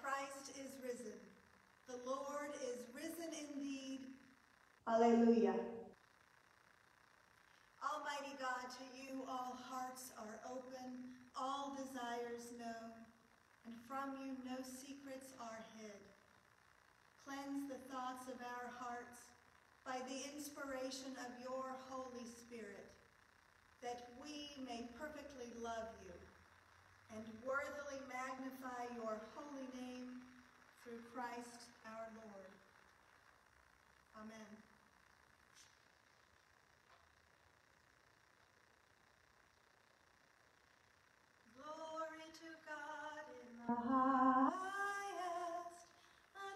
Christ is risen. The Lord is risen indeed. Alleluia. Almighty God, to you all hearts are open, all desires known, and from you no secrets are hid. Cleanse the thoughts of our hearts by the inspiration of your Holy Spirit, that we may perfectly love you and worthily magnify your holy name through Christ our Lord. Amen. Glory to God in the highest, and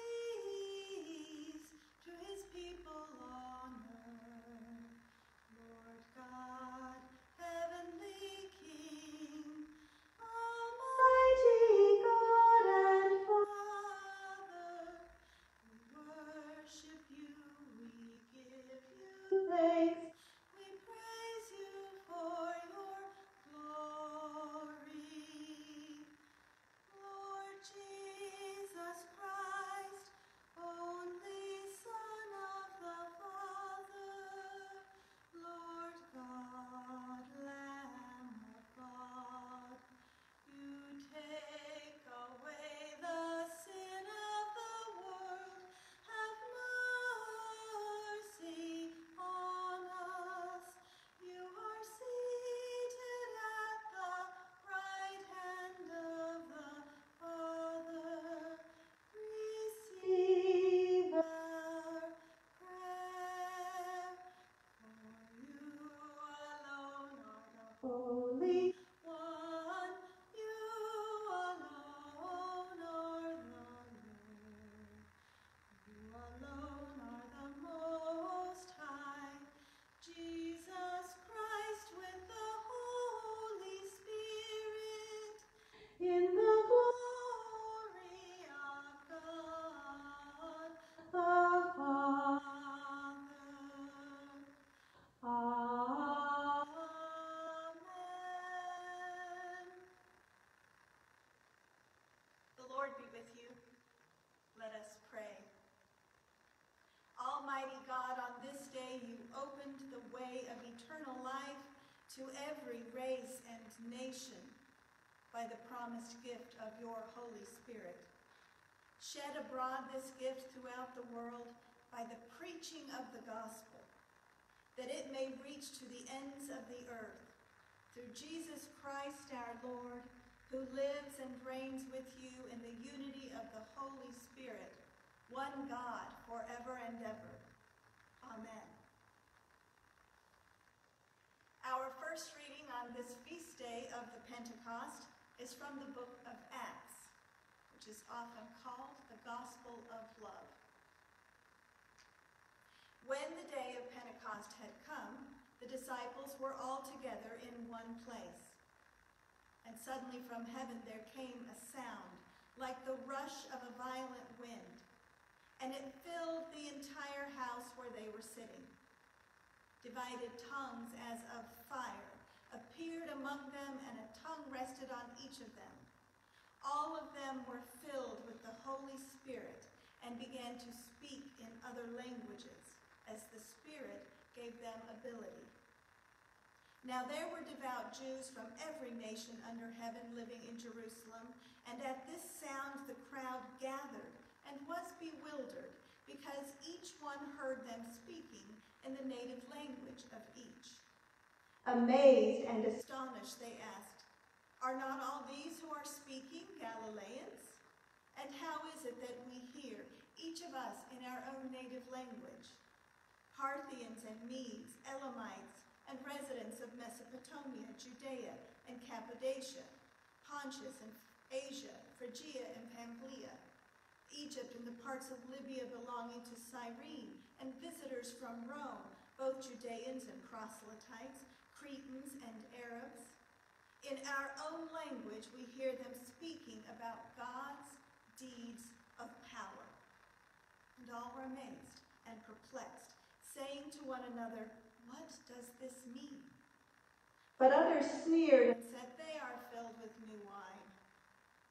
peace to his people on earth. Lord God, heavenly King, Almighty God and Father, we worship you, we give you thanks, we praise you for your glory. Lord Jesus Christ, only Son of the Father, Lord God, Lamb of God, you take away the sin of the world. Have mercy on us. You are seated at the right hand of the Father. Receive our prayer. For you alone are the Holy One. You alone are the Lord. You alone are the Most High. Jesus Christ with the Holy Spirit, in the glory of God the Father. Amen. The Lord be with you. Let us pray. Almighty God, on this day you opened the way of eternal life to every race and nation by the promised gift of your Holy Spirit. Shed abroad this gift throughout the world by the preaching of the gospel, that it may reach to the ends of the earth, through Jesus Christ our Lord, who lives and reigns with you in the unity of the Holy Spirit, one God, forever and ever. Amen. Our first reading on this feast day of the Pentecost is from the book of Acts, which is often called the Gospel of Love. When the day of Pentecost had come, the disciples were all together in one place. And suddenly from heaven there came a sound like the rush of a violent wind, and it filled the entire house where they were sitting. Divided tongues as of fire appeared among them, and a tongue rested on each of them. All of them were filled with the Holy Spirit and began to speak in other languages, as the Spirit gave them ability. Now there were devout Jews from every nation under heaven living in Jerusalem, and at this sound the crowd gathered and was bewildered, because each one heard them speaking in the native language of each. Amazed and astonished, they asked, "Are not all these who are speaking Galileans? And how is it that we hear, each of us in our own native language? Parthians and Medes, Elamites, and residents of Mesopotamia, Judea and Cappadocia, Pontus and Asia, Phrygia and Pamphylia, Egypt and the parts of Libya belonging to Cyrene, and visitors from Rome, both Judeans and proselytes, Cretans and Arabs. In our own language we hear them speaking about God's deeds of power." And all were amazed and perplexed, saying to one another, "What does this mean?" But others sneered and said, "They are filled with new wine."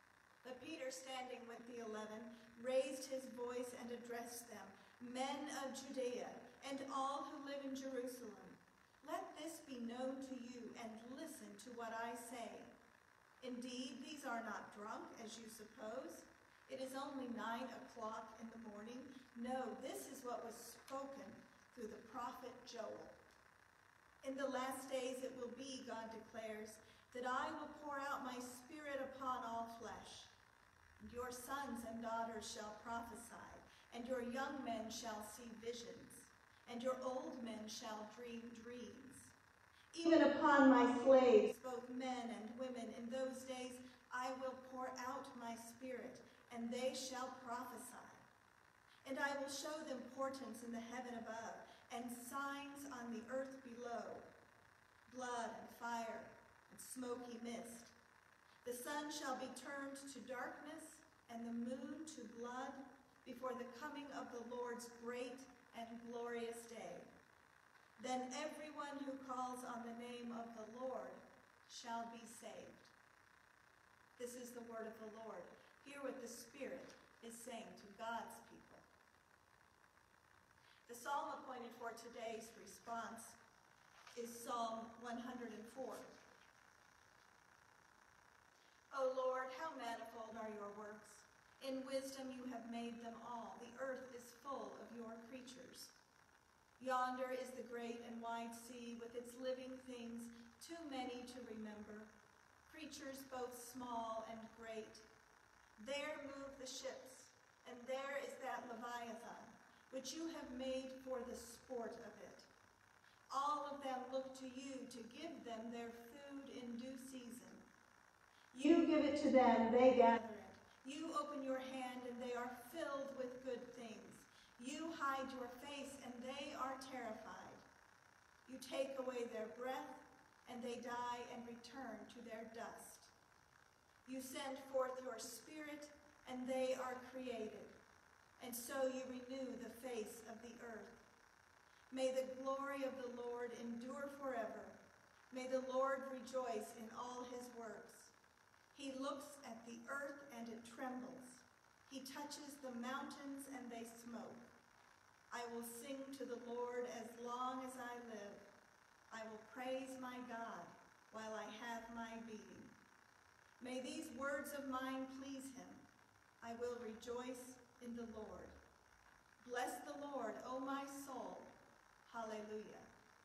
But Peter, standing with the 11, raised his voice and addressed them, "Men of Judea, and all who live in Jerusalem, let this be known to you, and listen to what I say. Indeed, these are not drunk, as you suppose. It is only 9 o'clock in the morning. No, this is what was spoken through the prophet Joel. In the last days it will be, God declares, that I will pour out my Spirit upon all flesh. And your sons and daughters shall prophesy, and your young men shall see visions, and your old men shall dream dreams. Even upon my slaves, both men and women, in those days I will pour out my Spirit, and they shall prophesy. And I will show them portents in the heaven above, and signs on the earth below, blood and fire and smoky mist. The sun shall be turned to darkness, and the moon to blood, before the coming of the Lord's great and glorious day. Then everyone who calls on the name of the Lord shall be saved." This is the word of the Lord. Hear what the Spirit is saying to God's people. The psalm appointed for today's response is Psalm 104. O Lord, how manifold are your works! In wisdom you have made them all. The earth is full of your creatures. Yonder is the great and wide sea with its living things, too many to remember, creatures both small and great. There move the ships, and there is that Leviathan, which you have made for the sport of it. All of them look to you to give them their food in due season. You give it to them, they gather it. You open your hand, and they are filled with good things. You hide your face, and they are terrified. You take away their breath, and they die and return to their dust. You send forth your Spirit, and they are created, and so you renew the face of the earth. May the glory of the Lord endure forever. May the Lord rejoice in all his works. He looks at the earth, and it trembles. He touches the mountains, and they smoke. I will sing to the Lord as long as I live. I will praise my God while I have my being. May these words of mine please him. I will rejoice in the Lord. Bless the Lord, O my soul. Hallelujah.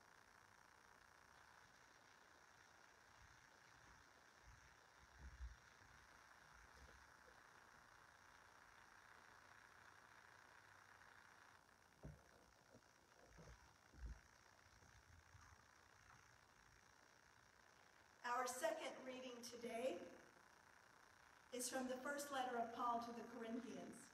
Our second reading today is from the first letter of Paul to the Corinthians.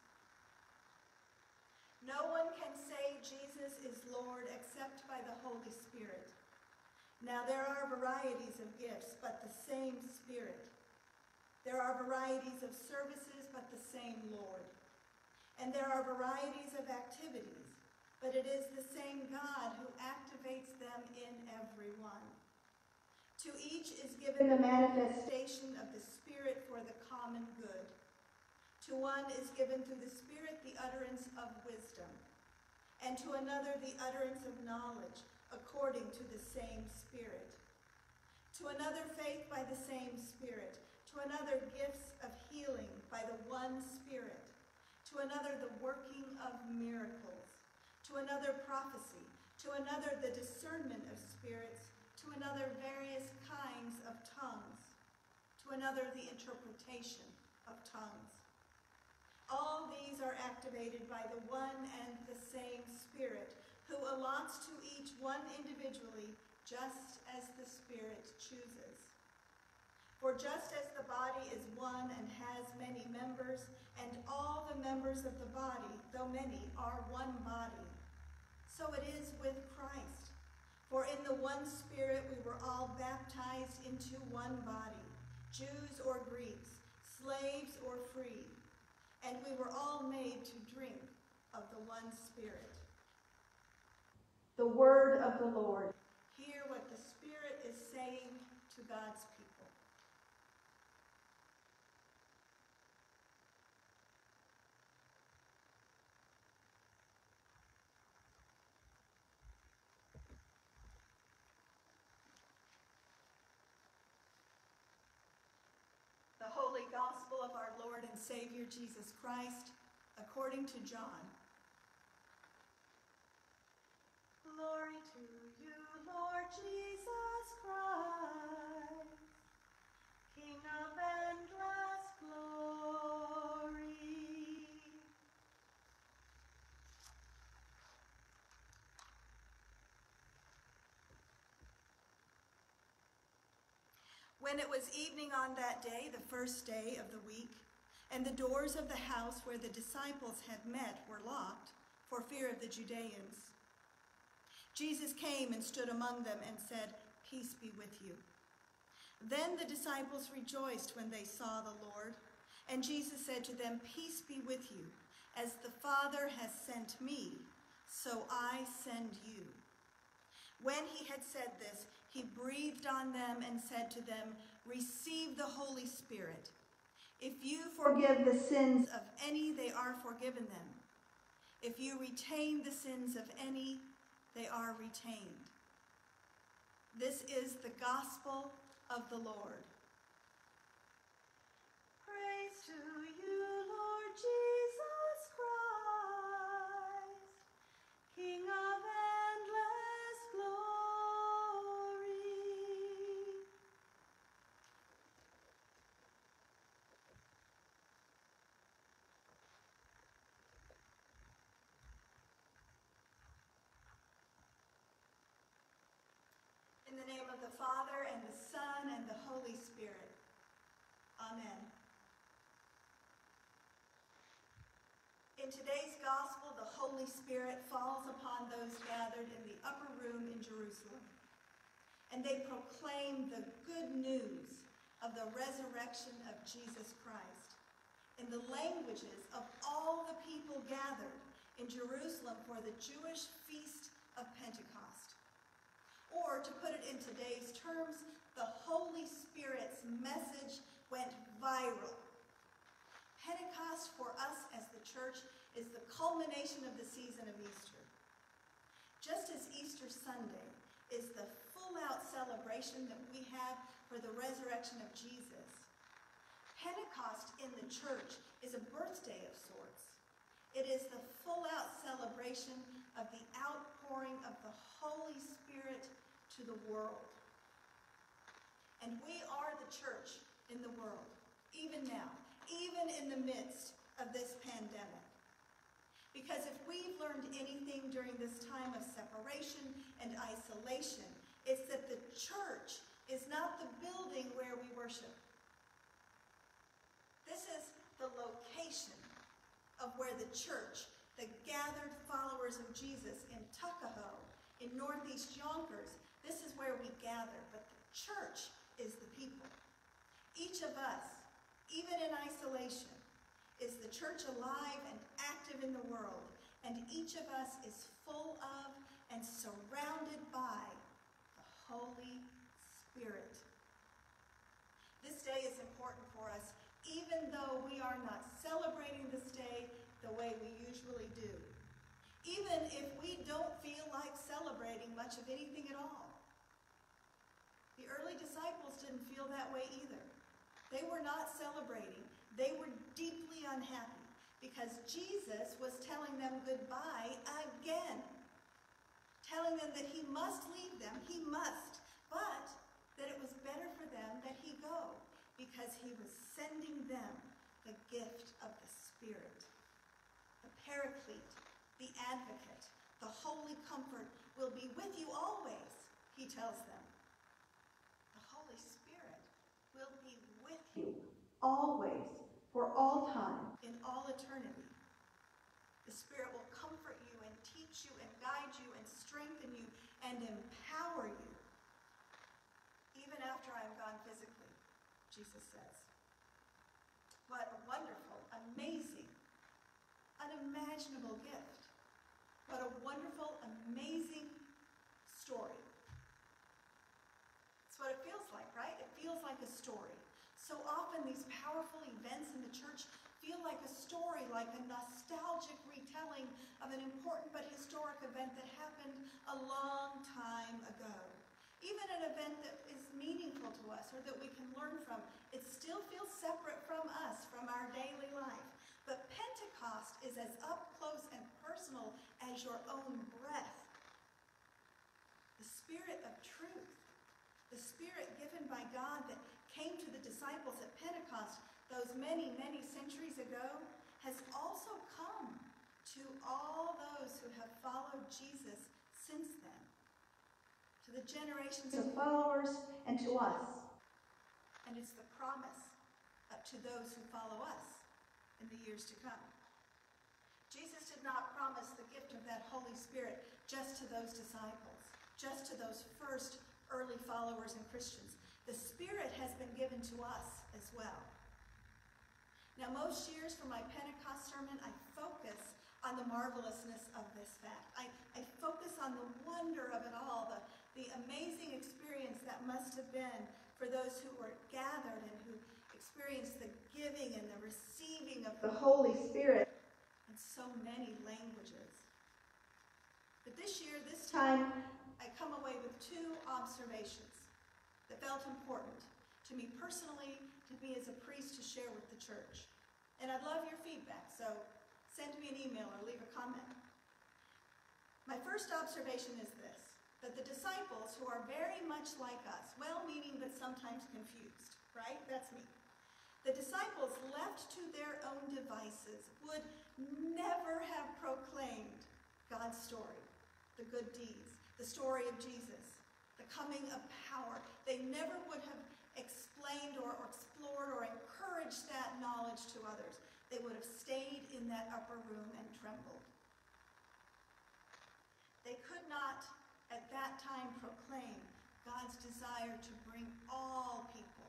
No one can say Jesus is Lord except by the Holy Spirit. Now there are varieties of gifts, but the same Spirit. There are varieties of services, but the same Lord. And there are varieties of activities, but it is the same God who activates them in everyone. To each is given the manifestation of the Spirit for the common good. To one is given through the Spirit the utterance of wisdom, and to another the utterance of knowledge according to the same Spirit. To another faith by the same Spirit. To another gifts of healing by the one Spirit. To another the working of miracles. To another prophecy. To another the discernment of spirits. To another various kinds of tongues, to another the interpretation of tongues. All these are activated by the one and the same Spirit, who allots to each one individually, just as the Spirit chooses. For just as the body is one and has many members, and all the members of the body, though many, are one body, so it is with Christ. For in the one Spirit we were all baptized into one body, Jews or Greeks, slaves or free, and we were all made to drink of the one Spirit. The word of the Lord. Hear what the Spirit is saying to God's people. and Savior Jesus Christ, according to John. Glory to you, Lord Jesus Christ, King of endless glory. When it was evening on that day, the first day of the week, and the doors of the house where the disciples had met were locked for fear of the Judeans, Jesus came and stood among them and said, "Peace be with you." Then the disciples rejoiced when they saw the Lord, and Jesus said to them, "Peace be with you. As the Father has sent me, so I send you." When he had said this, he breathed on them and said to them, "Receive the Holy Spirit. If you forgive the sins of any, they are forgiven them. If you retain the sins of any, they are retained." This is the gospel of the Lord. Praise to you, Lord Jesus Christ, King of endless glory. In the name of the Father, and the Son, and the Holy Spirit. Amen. In today's gospel, the Holy Spirit falls upon those gathered in the upper room in Jerusalem, and they proclaim the good news of the resurrection of Jesus Christ in the languages of all the people gathered in Jerusalem for the Jewish feast of Pentecost. Or, to put it in today's terms, the Holy Spirit's message went viral. Pentecost for us as the church is the culmination of the season of Easter. Just as Easter Sunday is the full-out celebration that we have for the resurrection of Jesus, Pentecost in the church is a birthday of sorts. It is the full-out celebration of the outpouring of the Holy Spirit to the world. And we are the church in the world, even now, even in the midst of this pandemic. Because if we've learned anything during this time of separation and isolation, it's that the church is not the building where we worship. This is the location of where the church, the gathered followers of Jesus in Tuckahoe, in Northeast Yonkers, this is where we gather, but the church is the people. Each of us, even in isolation, is the church alive and active in the world, and each of us is full of and surrounded by the Holy Spirit. This day is important for us, even though we are not celebrating this day the way we usually do. Even if we don't feel like celebrating much of anything at all. The early disciples didn't feel that way either. They were not celebrating. They were deeply unhappy because Jesus was telling them goodbye again. Telling them that he must leave them, he must, but that it was better for them that he go because he was sending them the gift of the Spirit. The Paraclete, the Advocate, the Holy Comfort will be with you always, he tells them. The Holy Spirit will be with you always, for all time, in all eternity. The Spirit will comfort you and teach you and guide you and strengthen you and empower you. Even after I'm gone physically, Jesus says. What a wonderful, amazing, unimaginable gift. What a wonderful, amazing story. It's what it feels like, right? It feels like a story. So often these powerful events in the church feel like a story, like a nostalgic retelling of an important but historic event that happened a long time ago. Even an event that is meaningful to us or that we can learn from, it still feels separate from us, from our daily as your own breath. The Spirit of truth, the Spirit given by God that came to the disciples at Pentecost those many, many centuries ago, has also come to all those who have followed Jesus since then, to the generations of followers and to us. And it's the promise to those who follow us in the years to come. Jesus did not promise the gift of that Holy Spirit just to those disciples, just to those first early followers and Christians. The Spirit has been given to us as well. Now, most years for my Pentecost sermon, I focus on the marvelousness of this fact. I focus on the wonder of it all, the amazing experience that must have been for those who were gathered and who experienced the giving and the receiving of The Holy Spirit. in so many languages. But this year, this time, I come away with two observations that felt important to me personally, to me as a priest to share with the church. And I'd love your feedback, so send me an email or leave a comment. My first observation is this, that the disciples, who are very much like us, well-meaning but sometimes confused, right? That's me. The disciples, left to their own devices, would never have proclaimed God's story, the good deeds, the story of Jesus, the coming of power. They never would have explained or explored or encouraged that knowledge to others. They would have stayed in that upper room and trembled. They could not, at that time, proclaim God's desire to bring all people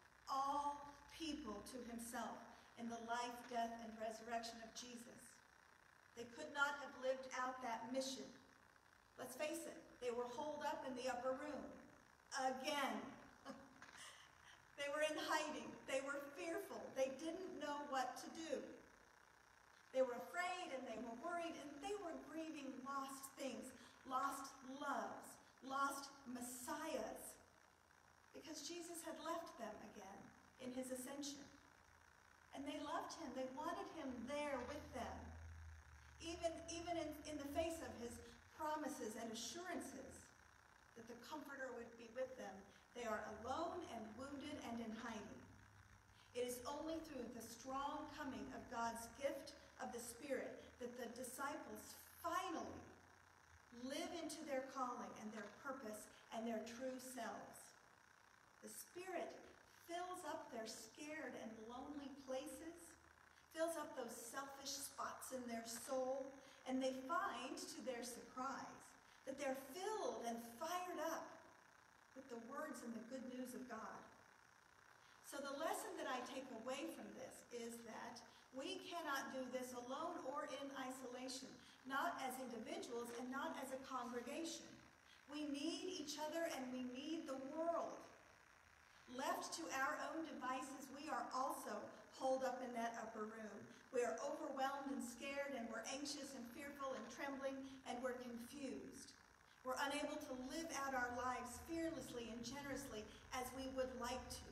to himself in the life, death, and resurrection of Jesus. They could not have lived out that mission. Let's face it, they were holed up in the upper room. Again. They were in hiding. They were fearful. They didn't know what to do. They were afraid and they were worried and they were grieving lost things, lost loves, lost messiahs, because Jesus had left them again in his ascension. And they loved him. They wanted him there with them, even in the face of his promises and assurances that the Comforter would be with them. They are alone and wounded and in hiding. It is only through the strong coming of God's gift of the Spirit that the disciples finally live into their calling and their purpose and their true selves. The Spirit fills up their scared and lonely places, fills up those selfish spots in their soul, and they find, to their surprise, that they're filled and fired up with the words and the good news of God. So the lesson that I take away from this is that we cannot do this alone or in isolation, not as individuals and not as a congregation. We need each other and we need the world. Left to our own devices, we are also holed up in that upper room. We are overwhelmed and scared, and we're anxious and fearful and trembling, and we're confused. We're unable to live out our lives fearlessly and generously as we would like to,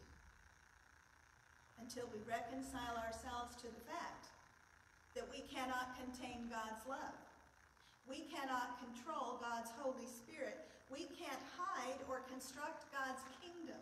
until we reconcile ourselves to the fact that we cannot contain God's love. We cannot control God's Holy Spirit. We can't hide or construct God's kingdom.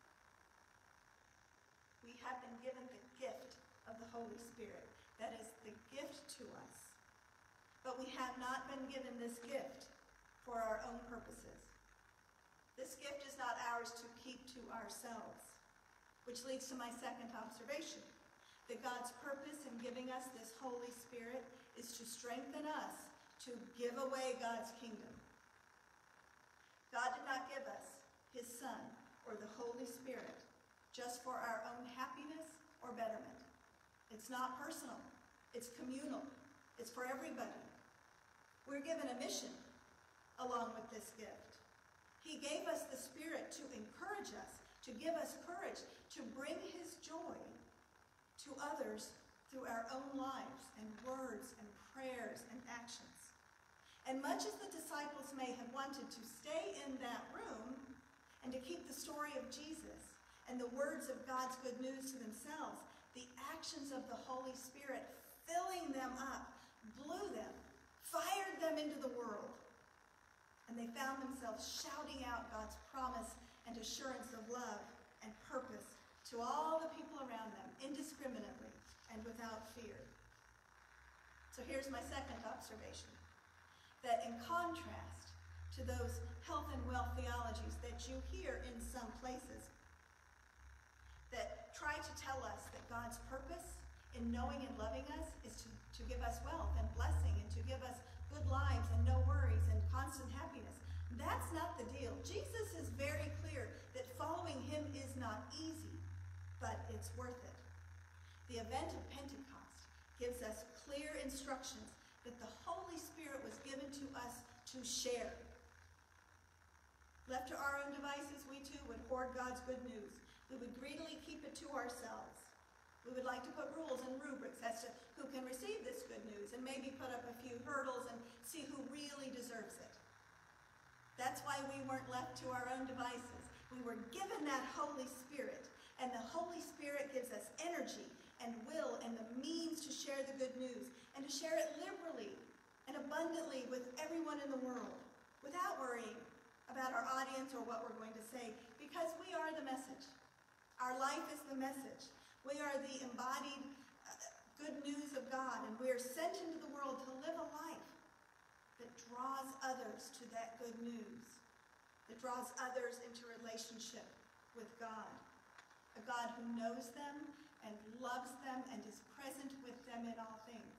We have been given the gift of the Holy Spirit. That is the gift to us. But we have not been given this gift for our own purposes. This gift is not ours to keep to ourselves, which leads to my second observation, that God's purpose in giving us this Holy Spirit is to strengthen us to give away God's kingdom. God did not give us his Son or the Holy Spirit just for our own happiness or betterment. It's not personal. It's communal. It's for everybody. We're given a mission along with this gift. He gave us the Spirit to encourage us, to give us courage, to bring his joy to others through our own lives and words and prayers and actions. And much as the disciples may have wanted to stay in that room and to keep the story of Jesus and the words of God's good news to themselves, the actions of the Holy Spirit filling them up blew them fired them into the world. And they found themselves shouting out God's promise and assurance of love and purpose to all the people around them, indiscriminately and without fear. So here's my second observation, that in contrast to those health and wealth theologies that you hear in some places that try to tell us that God's purpose in knowing and loving us is to give us wealth and blessing and to give us good lives and no worries and constant happiness. That's not the deal. Jesus is very clear that following him is not easy, but it's worth it. The event of Pentecost gives us clear instructions that the Holy Spirit was given to us to share. Left to our own devices, we too would hoard God's good news. We would greedily keep it to ourselves. We would like to put rules and rubrics as to who can receive this good news and maybe put up a few hurdles and see who really deserves it. That's why we weren't left to our own devices. We were given that Holy Spirit, and the Holy Spirit gives us energy and will and the means to share the good news and to share it liberally and abundantly with everyone in the world without worrying about our audience or what we're going to say, because we are the message. Our life is the message. We are the embodied good news of God, and we are sent into the world to live a life that draws others to that good news, that draws others into relationship with God, a God who knows them and loves them and is present with them in all things.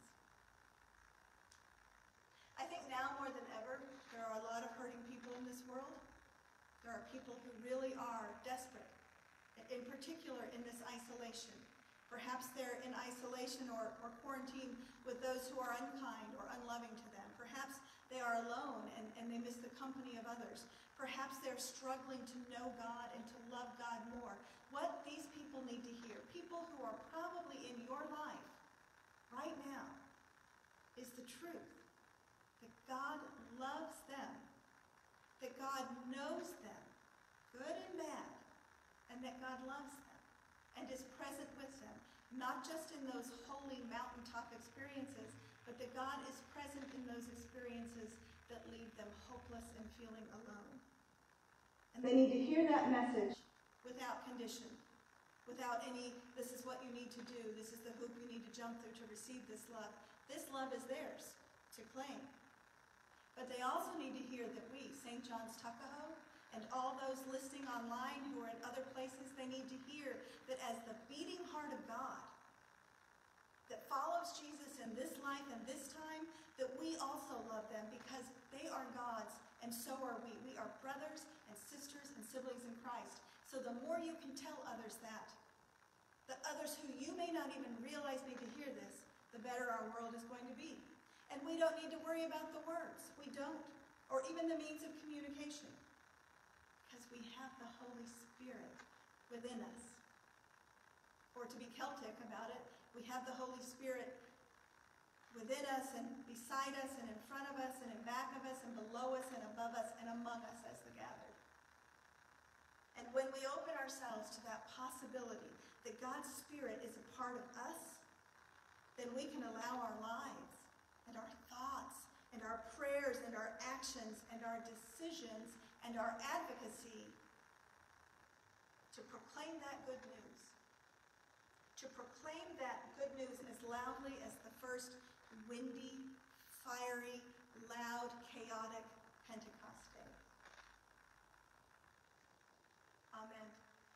I think now more than ever, there are a lot of hurting people in this world. There are people who really are desperate, in particular in this isolation. Perhaps they're in isolation or quarantine with those who are unkind or unloving to them. Perhaps they are alone and they miss the company of others. Perhaps they're struggling to know God and to love God more. What these people need to hear, people who are probably in your life right now, is the truth that God loves them, that God knows them, good and bad, and that God loves them and is present with them, not just in those holy mountaintop experiences, but that God is present in those experiences that leave them hopeless and feeling alone. And they need to hear that message without condition, without any, this is what you need to do, this is the hoop you need to jump through to receive this love. This love is theirs to claim. But they also need to hear that we, St. John's Tuckahoe, and all those listening online who are in other places, they need to hear that as the beating heart of God that follows Jesus in this life and this time, that we also love them because they are God's and so are we. We are brothers and sisters and siblings in Christ. So the more you can tell others that others who you may not even realize need to hear this, the better our world is going to be. And we don't need to worry about the words. We don't. Or even the means of communication. Because we have the Holy Spirit within us. Or to be Celtic about it, we have the Holy Spirit within us and beside us and in front of us and in back of us and below us and above us and among us as the gathered. And when we open ourselves to that possibility that God's Spirit is a part of us, then we can allow our lives and our thoughts and our prayers and our actions and our decisions and our advocacy to proclaim that good news. To proclaim that good news as loudly as the first windy, fiery, loud, chaotic Pentecost day. Amen.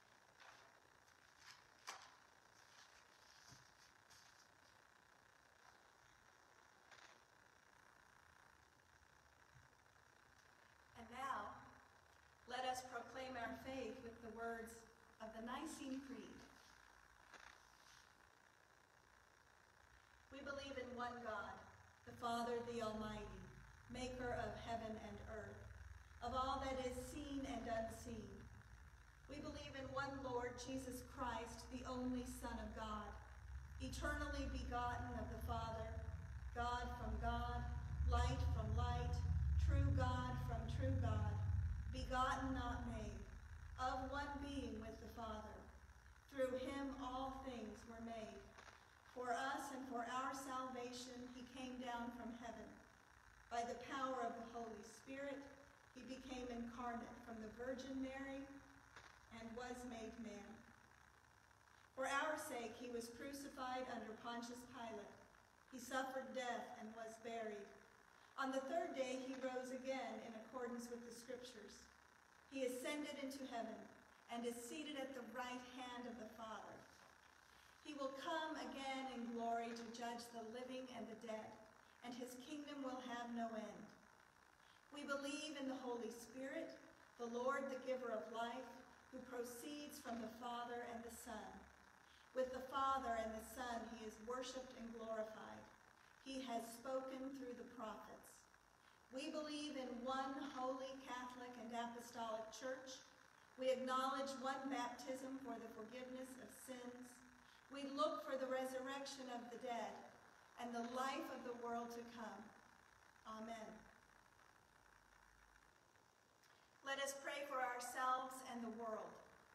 And now, let us proclaim our faith with the words of the Nicene Creed. We believe in one God, the Father, the Almighty, maker of heaven and earth, of all that is seen and unseen. We believe in one Lord, Jesus Christ, the only Son of God, eternally begotten of the Father, God from God, light from light, true God from true God, begotten, not made, of one being with the Father. Through him all things were made. For us and for our salvation he came down from heaven, the power of the Holy Spirit, he became incarnate from the Virgin Mary and was made man. For our sake, he was crucified under Pontius Pilate. He suffered death and was buried. On the third day, he rose again in accordance with the Scriptures. He ascended into heaven and is seated at the right hand of the Father. He will come again in glory to judge the living and the dead, and his kingdom will have no end. We believe in the Holy Spirit, the Lord, the giver of life, who proceeds from the Father and the Son. With the Father and the Son he is worshipped and glorified. He has spoken through the prophets. We believe in one holy Catholic and Apostolic Church. We acknowledge one baptism for the forgiveness of sins. We look for the resurrection of the dead and the life of the world to come. Amen. Let us pray for ourselves and the world.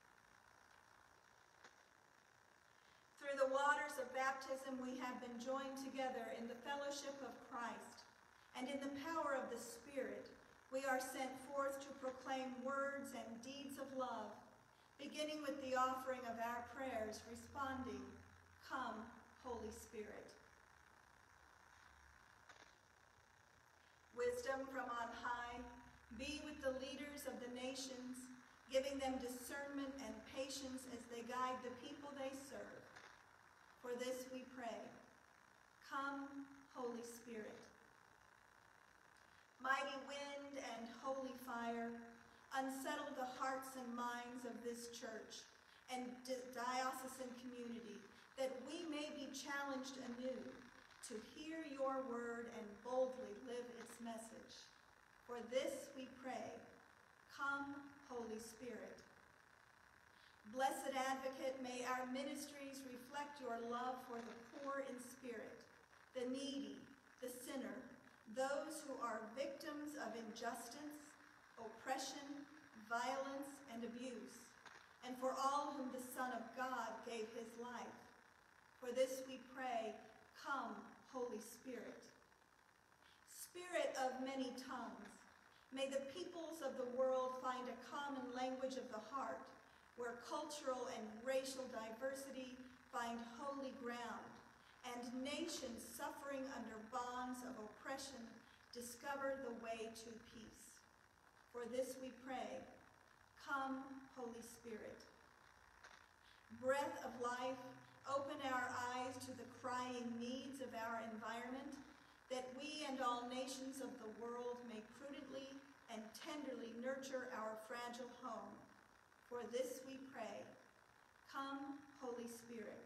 Through the waters of baptism, we have been joined together in the fellowship of Christ, and in the power of the Spirit, we are sent forth to proclaim words and deeds of love, beginning with the offering of our prayers, responding, "Come, Holy Spirit." Wisdom from on high, be with the leaders of the nations, giving them discernment and patience as they guide the people they serve. For this we pray. Come, Holy Spirit. Mighty wind and holy fire, unsettle the hearts and minds of this church and diocesan community, that we may be challenged anew to hear your word and boldly live its message. For this we pray. Come, Holy Spirit. Blessed Advocate, may our ministries reflect your love for the poor in spirit, the needy, the sinner, those who are victims of injustice, oppression, violence, and abuse, and for all whom the Son of God gave his life. For this we pray, come, Holy Spirit. Spirit of many tongues, may the peoples of the world find a common language of the heart, where cultural and racial diversity find holy ground, and nations suffering under bonds of oppression discover the way to peace. For this we pray, come, Holy Spirit. Breath of life, open our eyes to the crying needs of our environment, that we and all nations of the world may prudently and tenderly nurture our fragile home. For this we pray, come, Holy Spirit.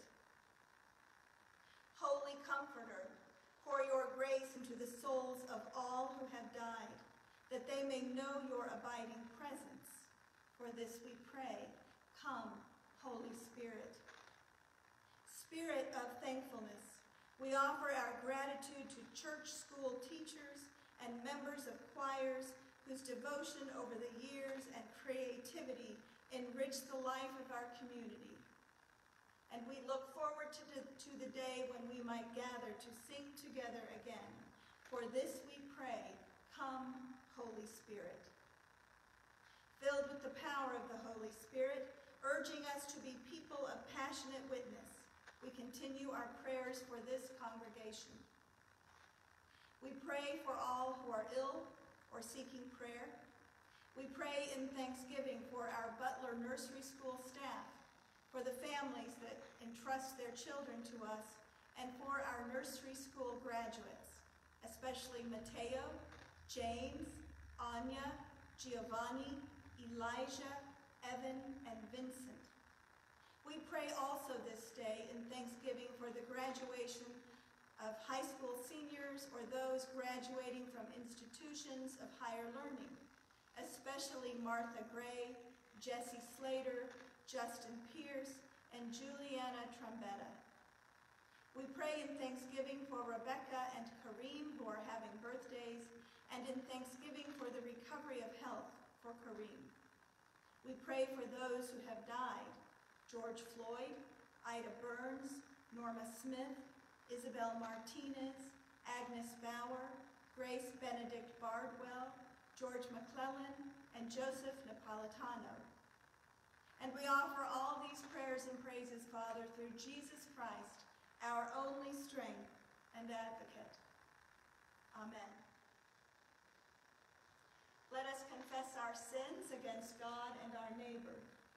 Holy Comforter, pour your grace into the souls of all who have died, that they may know your abiding presence. For this we pray, come, Holy Spirit. Spirit of thankfulness, we offer our gratitude to church school teachers and members of choirs whose devotion over the years and creativity enrich the life of our community. And we look forward to the day when we might gather to sing together again. For this we pray, come, Holy Spirit. Filled with the power of the Holy Spirit, urging us to be people of passionate witness, we continue our prayers for this congregation. We pray for all who are ill or seeking prayer. We pray in thanksgiving for our Butler Nursery School staff, for the families that entrust their children to us, and for our nursery school graduates, especially Mateo, James, Anya, Giovanni, Elijah, Evan, and Vincent. We pray also this day in thanksgiving for the graduation of high school seniors or those graduating from institutions of higher learning, especially Martha Gray, Jesse Slater, Justin Pierce, and Juliana Trombetta. We pray in thanksgiving for Rebecca and Kareem, who are having birthdays, and in thanksgiving for the recovery of health for Kareem. We pray for those who have died: George Floyd, Ida Burns, Norma Smith, Isabel Martinez, Agnes Bauer, Grace Benedict Bardwell, George McClellan, and Joseph Napolitano. And we offer all these prayers and praises, Father, through Jesus Christ, our only strength and advocate. Amen. Let us confess our sins against God and our neighbor.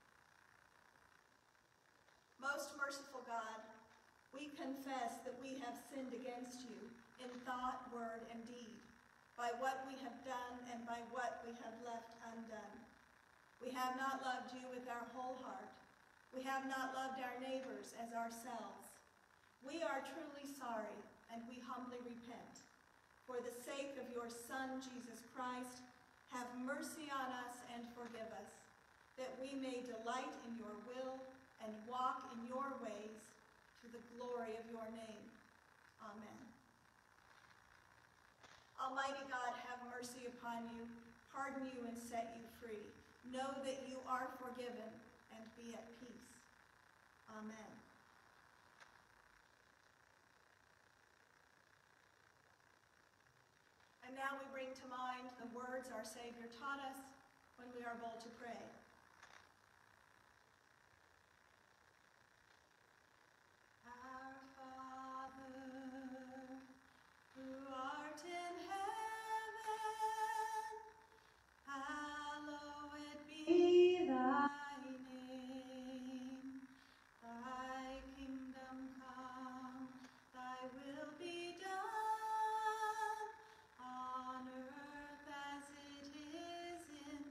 Most merciful God, we confess that we have sinned against you in thought, word, and deed, by what we have done and by what we have left undone. We have not loved you with our whole heart. We have not loved our neighbors as ourselves. We are truly sorry, and we humbly repent. For the sake of your Son, Jesus Christ, have mercy on us and forgive us, that we may delight in your will and walk in your ways to the glory of your name. Amen. Almighty God, have mercy upon you, pardon you, and set you free. Know that you are forgiven and be at peace. Amen. And now we bring to mind the words our Savior taught us when we are bold to pray. Our Father, who art in heaven, hallowed be thy name. Thy kingdom come, thy will be done, on earth as it is in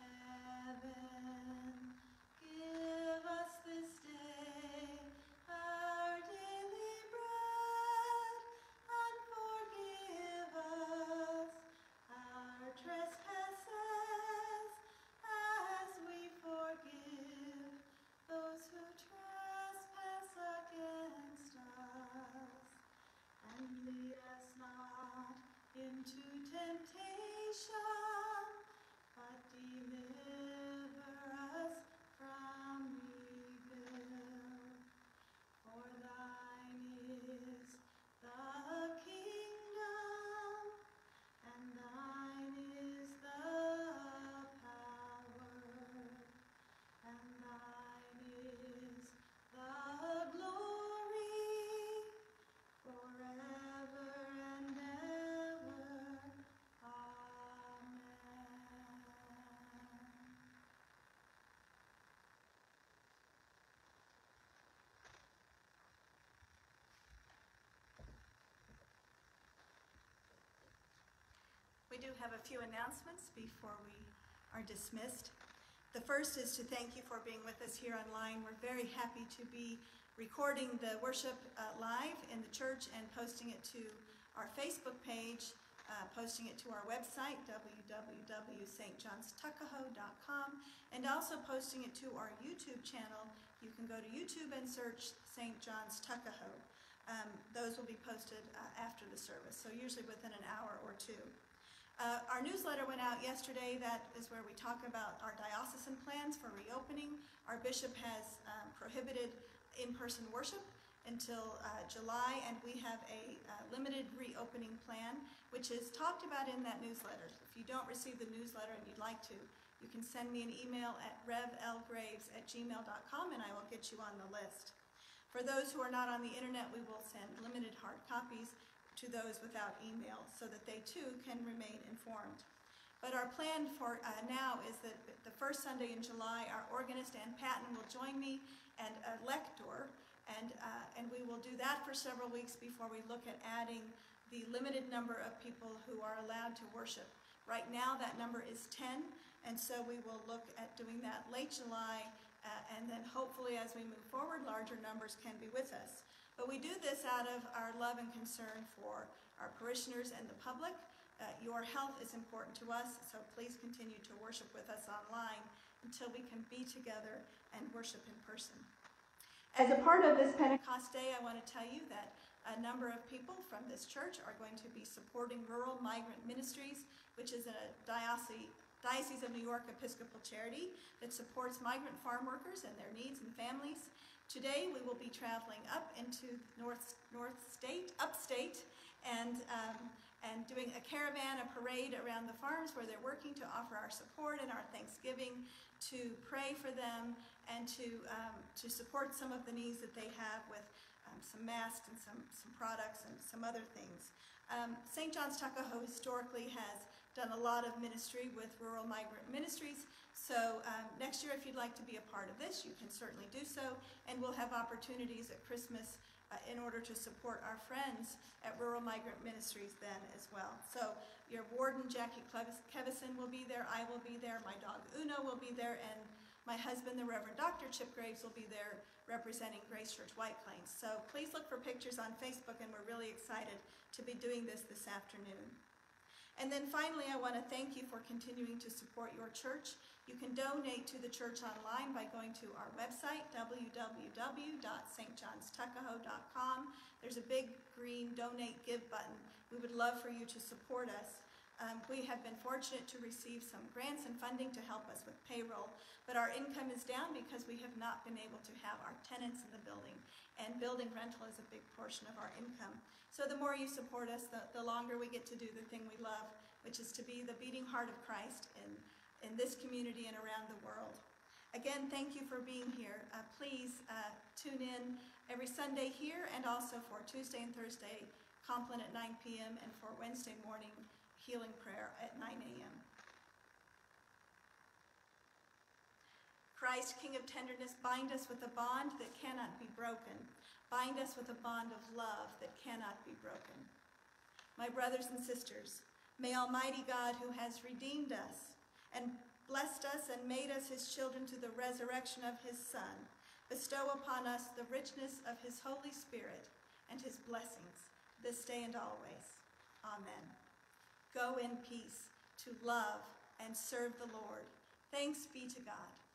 heaven. Give us this day our daily bread, and forgive us our trespasses, as we forgive those who trespass against us. And lead us not into temptation, but deliver us from evil. For thine is the kingdom, and thine is the power, and thine is the glory, forever and ever. Amen. We do have a few announcements before we are dismissed. The first is to thank you for being with us here online. We're very happy to be recording the worship live in the church and posting it to our Facebook page, posting it to our website, www.stjohnstuckahoe.com, and also posting it to our YouTube channel. You can go to YouTube and search St. John's Tuckahoe. Those will be posted after the service, so usually within an hour or two. Our newsletter went out yesterday. That is where we talk about our diocesan plans for reopening. Our bishop has prohibited in-person worship until July, and we have a limited reopening plan, which is talked about in that newsletter. If you don't receive the newsletter and you'd like to, you can send me an email at revlgraves@gmail.com, and I will get you on the list. For those who are not on the internet, we will send limited hard copies to those without email so that they too can remain informed. But our plan for now is that the first Sunday in July, our organist Ann Patton will join me and a lector, and we will do that for several weeks before we look at adding the limited number of people who are allowed to worship. Right now that number is 10, and so we will look at doing that late July, and then hopefully as we move forward, larger numbers can be with us. But we do this out of our love and concern for our parishioners and the public. Your health is important to us, so please continue to worship with us online until we can be together and worship in person. As a part of this Pentecost Day, I want to tell you that a number of people from this church are going to be supporting Rural Migrant Ministries, which is a Diocese of New York Episcopal charity that supports migrant farm workers and their needs and families. Today we will be traveling up into upstate, and and doing a caravan, a parade around the farms where they're working to offer our support and our thanksgiving, to pray for them, and to support some of the needs that they have with some masks and some products and some other things. St. John's Tuckahoe historically has done a lot of ministry with rural migrant ministries, so next year if you'd like to be a part of this, you can certainly do so, and we'll have opportunities at Christmas in order to support our friends at Rural Migrant Ministries then as well. So your warden, Jackie Kevison, will be there, I will be there, my dog Uno will be there, and my husband, the Reverend Dr. Chip Graves, will be there representing Grace Church White Plains. So please look for pictures on Facebook, and we're really excited to be doing this afternoon. And then finally, I want to thank you for continuing to support your church. You can donate to the church online by going to our website, www.stjohnstuckahoe.com. There's a big green Donate Give button. We would love for you to support us. We have been fortunate to receive some grants and funding to help us with payroll, but our income is down because we have not been able to have our tenants in the building, and building rental is a big portion of our income. So the more you support us, the longer we get to do the thing we love, which is to be the beating heart of Christ in this community and around the world. Again, thank you for being here. Please tune in every Sunday here, and also for Tuesday and Thursday Compline at 9 p.m. and for Wednesday morning healing prayer at 9 a.m. Christ, King of tenderness, bind us with a bond that cannot be broken. Bind us with a bond of love that cannot be broken. My brothers and sisters, may Almighty God, who has redeemed us and blessed us and made us his children to the resurrection of his Son, bestow upon us the richness of his Holy Spirit and his blessings this day and always. Amen. Go in peace to love and serve the Lord. Thanks be to God.